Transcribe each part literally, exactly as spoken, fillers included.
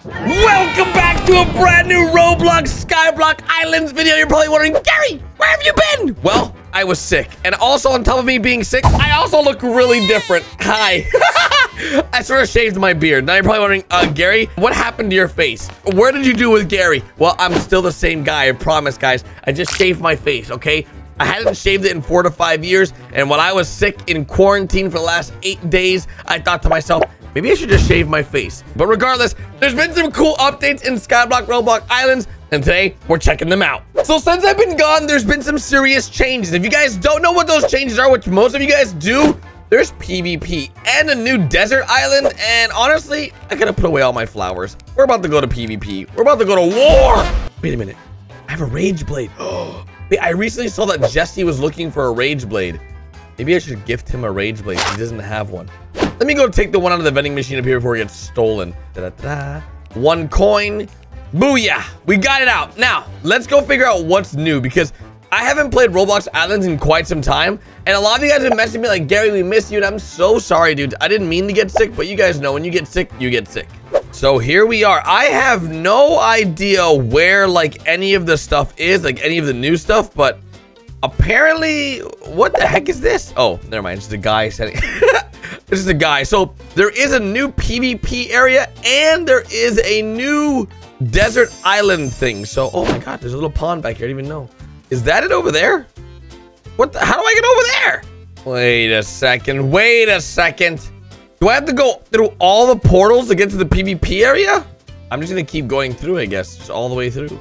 Welcome back to a brand new Roblox Skyblock Islands video. You're probably wondering, Gary, where have you been? Well, I was sick. And also on top of me being sick, I also look really different. Hi. I sort of shaved my beard. Now you're probably wondering, uh, Gary, what happened to your face? Where did you do with Gary? Well, I'm still the same guy, I promise, guys. I just shaved my face, okay? I hadn't shaved it in four to five years. And when I was sick in quarantine for the last eight days, I thought to myself, maybe I should just shave my face. But regardless, there's been some cool updates in Skyblock Roblox Islands, and today we're checking them out. So since I've been gone, there's been some serious changes. If you guys don't know what those changes are, which most of you guys do, there's PvP and a new desert island. And honestly, I gotta put away all my flowers. We're about to go to PvP. We're about to go to war. Wait a minute. I have a rage blade. Oh, wait, I recently saw that Jesse was looking for a rage blade. Maybe I should gift him a rage blade. He doesn't have one. Let me go take the one out of the vending machine up here before it gets stolen. Da, da, da. One coin. Booyah. We got it out. Now, let's go figure out what's new, because I haven't played Roblox Islands in quite some time. And a lot of you guys have messaged me like, Gary, we miss you. And I'm so sorry, dude. I didn't mean to get sick, but you guys know when you get sick, you get sick. So here we are. I have no idea where like any of the stuff is, like any of the new stuff, but apparently, what the heck is this? Oh, never mind. It's just a guy setting. This is a guy. So there is a new PvP area and there is a new desert island thing. So, oh my God, there's a little pond back here. I didn't even know. Is that it over there? What the, how do I get over there? Wait a second. Wait a second. Do I have to go through all the portals to get to the PvP area? I'm just going to keep going through, I guess. Just all the way through.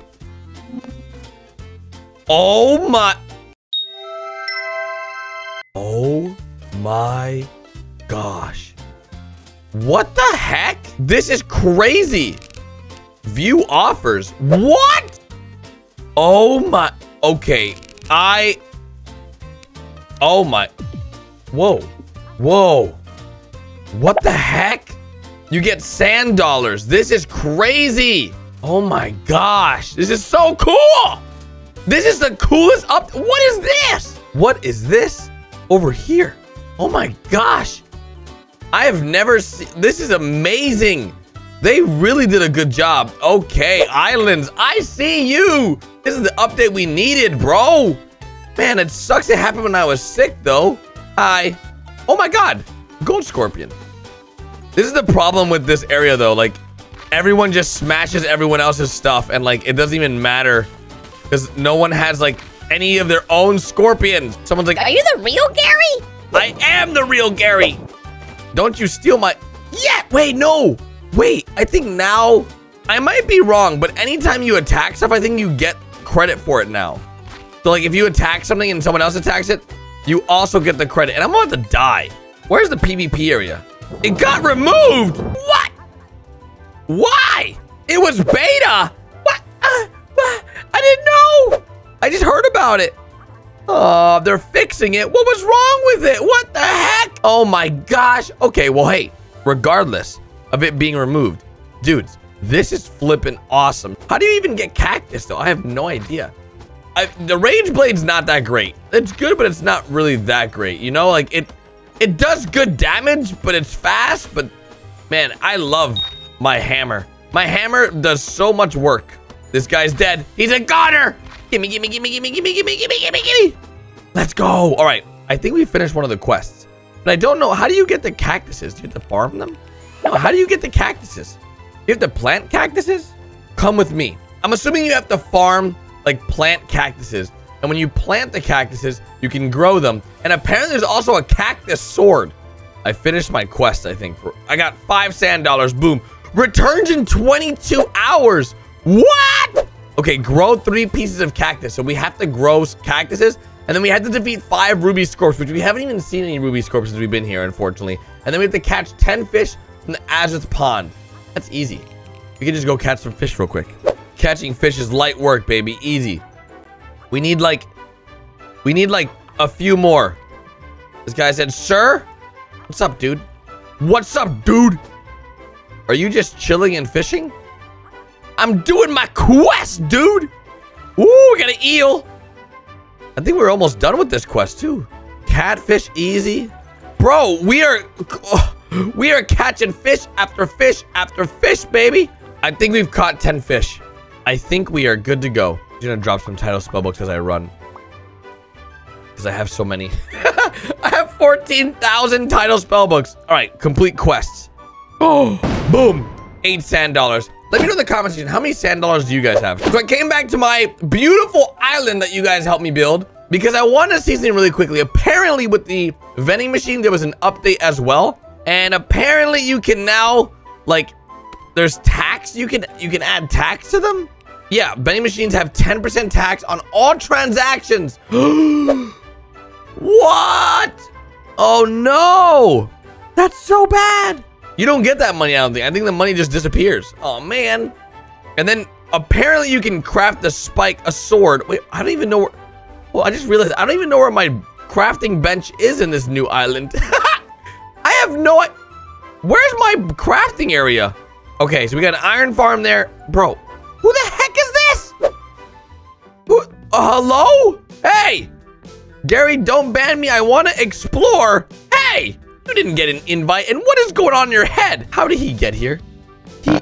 Oh my. Oh my gosh. What the heck? This is crazy. View offers. What? Oh my. Okay. I. Oh my. Whoa. Whoa. What the heck? You get sand dollars. This is crazy. Oh my gosh. This is so cool. This is the coolest up. What is this? What is this over here? Oh my gosh. I have never seen. This is amazing. They really did a good job. Okay, islands. I see you. This is the update we needed, bro. Man, it sucks it happened when I was sick, though. Hi. Oh my God. Gold scorpion. This is the problem with this area, though. Like, everyone just smashes everyone else's stuff, and like, it doesn't even matter because no one has like any of their own scorpions. Someone's like, are you the real Gary? I am the real Gary. Don't you steal my... Yeah, wait, no. Wait, I think now... I might be wrong, but anytime you attack stuff, I think you get credit for it now. So, like, if you attack something and someone else attacks it, you also get the credit. And I'm about to die. Where's the PvP area? It got removed. What? Why? It was beta. What? Uh, what? I didn't know. I just heard about it. Oh, they're fixing it. What was wrong with it? What the heck? Oh my gosh. Okay, well, hey, regardless of it being removed, dudes, this is flipping awesome. How do you even get cactus, though? I have no idea. I, the rage blade's not that great. It's good, but it's not really that great. You know, like it, it does good damage, but it's fast. But man, I love my hammer. My hammer does so much work. This guy's dead. He's a goner. Gimme, gimme, gimme, gimme, gimme, gimme, gimme, gimme, gimme. Let's go. All right. I think we finished one of the quests. But I don't know. How do you get the cactuses? Do you have to farm them? No, how do you get the cactuses? You have to plant cactuses? Come with me. I'm assuming you have to farm, like, plant cactuses. And when you plant the cactuses, you can grow them. And apparently there's also a cactus sword. I finished my quest, I think. I got five sand dollars. Boom. Returns in twenty-two hours. What? Okay, grow three pieces of cactus. So we have to grow cactuses. And then we had to defeat five ruby scorps, which we haven't even seen any ruby scorps since we've been here, unfortunately. And then we have to catch ten fish from the Azurth Pond. That's easy. We can just go catch some fish real quick. Catching fish is light work, baby. Easy. We need like... We need like a few more. This guy said, sir? What's up, dude? What's up, dude? Are you just chilling and fishing? I'm doing my quest, dude. Ooh, we got an eel. I think we're almost done with this quest, too. Catfish easy. Bro, we are... We are catching fish after fish after fish, baby. I think we've caught ten fish. I think we are good to go. I'm gonna drop some title spellbooks as I run. Because I have so many. I have fourteen thousand title spellbooks. All right, complete quests. Oh, boom. Eight sand dollars. Let me know in the comment section, how many sand dollars do you guys have? So I came back to my beautiful island that you guys helped me build because I wanted to see something really quickly. Apparently with the vending machine, there was an update as well. And apparently you can now, like, there's tax. You can, you can add tax to them. Yeah, vending machines have ten percent tax on all transactions. What? Oh no, that's so bad. You don't get that money, I don't think. I think the money just disappears. Oh man. And then apparently you can craft a spike, a sword. Wait, I don't even know where, well, I just realized I don't even know where my crafting bench is in this new island. I have no, where's my crafting area? Okay, so we got an iron farm there. Bro, who the heck is this? Who, uh, hello? Hey. Gary, don't ban me. I want to explore. Hey, you didn't get an invite. And what is going on in your head? How did he get here? He...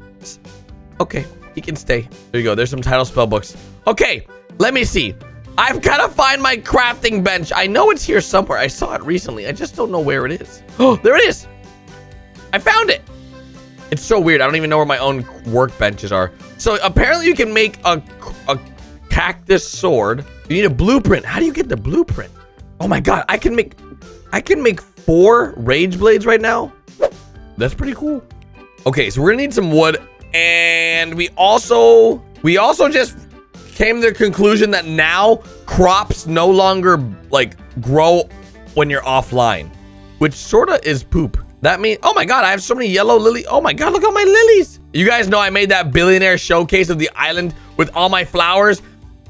Okay, he can stay. There you go. There's some title spell books. Okay, let me see. I've got to find my crafting bench. I know it's here somewhere. I saw it recently. I just don't know where it is. Oh, there it is. I found it. It's so weird. I don't even know where my own workbenches are. So apparently you can make a, a cactus sword. You need a blueprint. How do you get the blueprint? Oh my god, I can make I can make four rage blades right now. That's pretty cool. Okay, so we're gonna need some wood, and we also we also just came to the conclusion that now crops no longer like grow when you're offline, which sorta is poop. That means, oh my god, I have so many yellow lily. Oh my god, look at my lilies. You guys know I made that billionaire showcase of the island with all my flowers,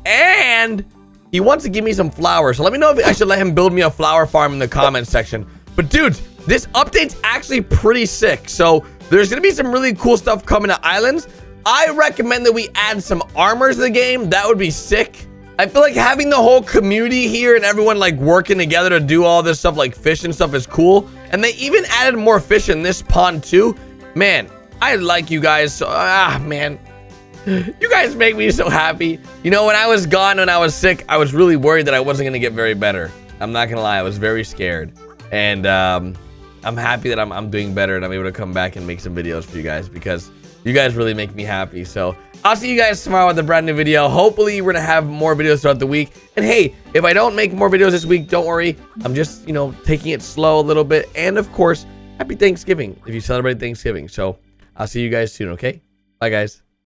and he wants to give me some flowers. So let me know if I should let him build me a flower farm in the comments section. But dudes, this update's actually pretty sick. So there's gonna be some really cool stuff coming to islands. I recommend that we add some armors to the game. That would be sick. I feel like having the whole community here and everyone like working together to do all this stuff like fish and stuff is cool. And they even added more fish in this pond too. Man, I like you guys. So, ah, man. You guys make me so happy. You know, when I was gone, when I was sick, I was really worried that I wasn't going to get very better. I'm not going to lie. I was very scared. And um, I'm happy that I'm, I'm doing better and I'm able to come back and make some videos for you guys because you guys really make me happy. So I'll see you guys tomorrow with a brand new video. Hopefully, we're going to have more videos throughout the week. And hey, if I don't make more videos this week, don't worry. I'm just, you know, taking it slow a little bit. And of course, happy Thanksgiving if you celebrate Thanksgiving. So I'll see you guys soon, okay? Bye, guys.